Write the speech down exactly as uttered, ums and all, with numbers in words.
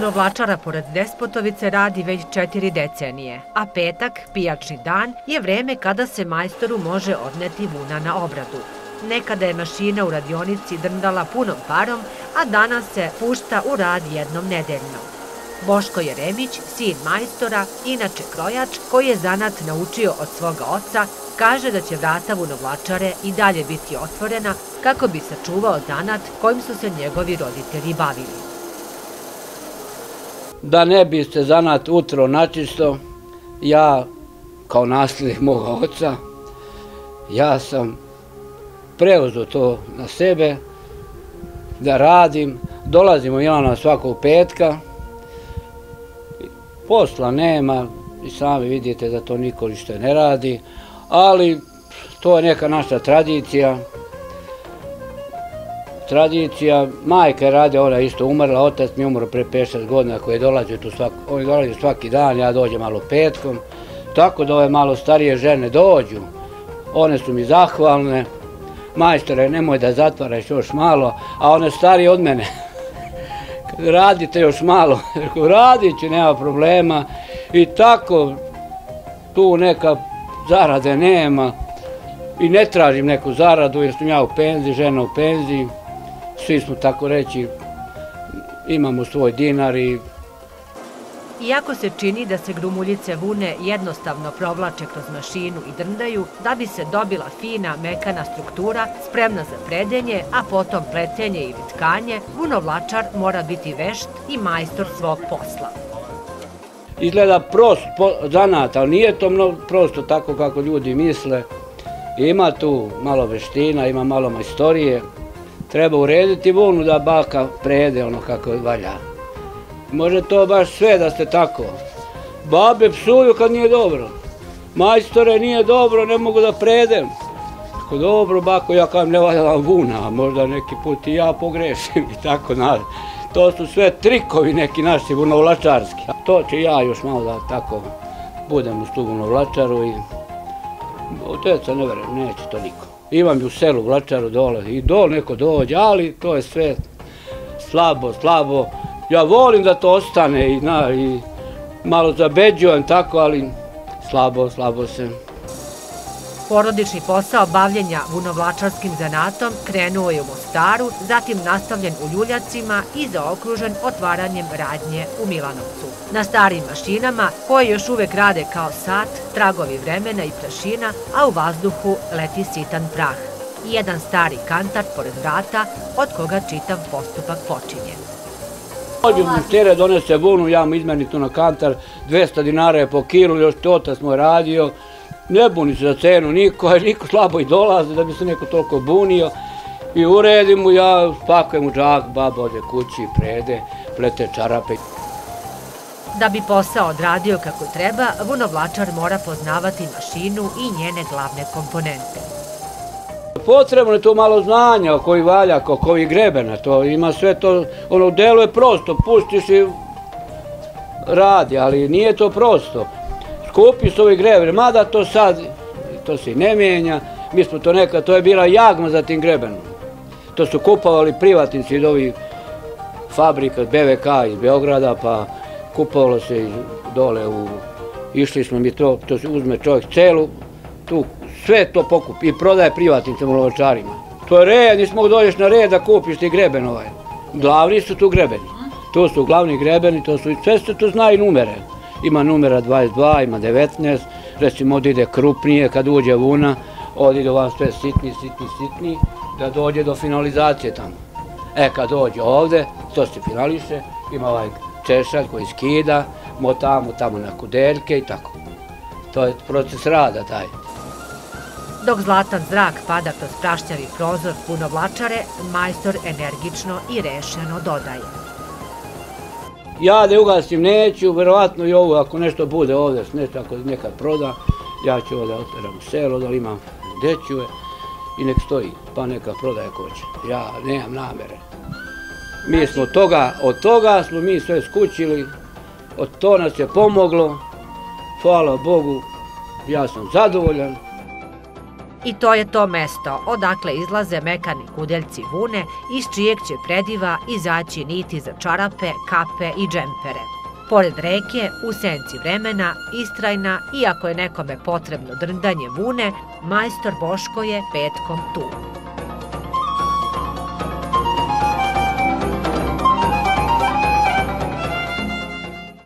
Vunovlačara pored Despotovice radi već četiri decenije, a petak, pijačni dan, je vreme kada se majstoru može odneti vuna na obradu. Nekada je mašina u radionici drndala punom parom, a danas se pušta u rad jednom nedeljno. Boško Jeremić, sin majstora, inače krojač, koji je zanat naučio od svoga oca, kaže da će vrata Vunovlačare i dalje biti otvorena kako bi sačuvao zanat kojim su se njegovi roditelji bavili. Da ne bi se zanat utro načisto, ja, kao naslednik moga oca, ja sam preuzeo to na sebe, da radim, dolazimo Milana svakog petka, posla nema i sami vidite da to niko ništa ne radi, ali to je neka naša tradicija. Tradicija, majka je radi, ona je isto umrla, otac mi je umro pre pet šest godina koji dolazi tu svaki, oni dolazi svaki dan, ja dođem malo petkom, tako da ove malo starije žene dođu, one su mi zahvalne, majstore nemoj da zatvaraš još malo, a one starije od mene, radite još malo, radit ću, nema problema i tako tu neka zarade nema i ne tražim neku zaradu jer sam ja u penziji, žena u penziji, svi smo tako reći, imamo svoj dinar i... Iako se čini da se grumuljice vune jednostavno provlače kroz mašinu i drndaju, da bi se dobila fina, mekana struktura, spremna za predenje, a potom pletenje ili tkanje, vunovlačar mora biti vešt i majstor svog posla. Izgleda prost zanat, ali nije to mnogo prosto tako kako ljudi misle. Ima tu malo veština, ima malo majstorije. Treba urediti vunu da baka prede ono kako valja. Može to baš sve da ste tako. Babe psuju kad nije dobro. Majstore nije dobro, ne mogu da predem. Tako dobro, bako, ja kažem ne valja vam vuna, a možda neki put i ja pogrešim i tako nadam. To su sve trikovi neki naši vunovlačarski. To će ja još malo da tako budem u tu Vunovlačaru i deca ne verujem, neće to niko. Imam i u selu Vlačaru dole i dole neko dođe, ali to je sve slabo, slabo. Ja volim da to ostane i malo zabeđujem tako, ali slabo, slabo se. Porodični posao bavljenja vunovlačarskim zanatom krenuo je u Mostaru, zatim nastavljen u Ljuljacima i zaokružen otvaranjem radnje u Milanovcu. Na starim mašinama, koje još uvek rade kao sat, tragovi vremena i prašina, a u vazduhu leti sitan prah. I jedan stari kantar pored vrata, od koga čitav postupak počinje. Dođu montere, donese vunu, ja mu izmenim tu na kantar, dvesta dinara je po kilu, još to otac moj radio. Ne buni se za cenu niko, niko slabo i dolaze da bi se neko toliko bunio. I uredim mu, ja spakujem u džak, baba ode kući, prede, plete čarape. Da bi posao odradio kako treba, vunovlačar mora poznavati mašinu i njene glavne komponente. Potrebno je to malo znanja koji valja, koji grebena, to ima sve to, ono delo je prosto, pustiš i radi, ali nije to prosto. Skupi su ovi grebeni, mada to sad, to se i ne mijenja, mi smo to nekad, to je bila jagma za tim grebenom. To su kupovali privatnici od ovih fabrika, B V K iz Beograda, pa kupovalo se dole u, išli smo mi to, to se uzme čovjek celu, tu sve to pokupi i prodaje privatnicima vunovlačarima. To je red, nisi mogu dođeš na red da kupiš ti greben ovaj. Glavni su tu grebeni, to su glavni grebeni, to su, sve se tu zna i numere. Ima numera dvadeset dva, ima devetnaest, recimo ovdje ide krupnije, kad uđe vuna, ovdje ide vam sve sitni, sitni, sitni, da dođe do finalizacije tamo. E, kad dođe ovdje, to se finališe, ima ovaj češalj koji skida, motamo tamo na kudeljke i tako. To je proces rada taj. Dok zlatan zrak pada kroz prašnjavi prozor vunovlačare, majstor energično i rešeno dodaje. Ja da ugasim neću, verovatno i ovo, ako nešto bude ovdje, nešto ako nekad proda, ja ću ovdje oteram u selo, da li imam dećuve i nek stoji, pa neka prodaje ko će. Ja nemam namere. Mi smo toga, od toga smo mi sve skućili, od to nas je pomoglo, hvala Bogu, ja sam zadovoljan. I to je to mesto odakle izlaze mekani kudeljci vune iz čijeg će prediva izaći niti za čarape, kape i džempere. Pored reke, u senci vremena, istrajna, iako je nekome potrebno drndanje vune, majstor Boško je petkom tu.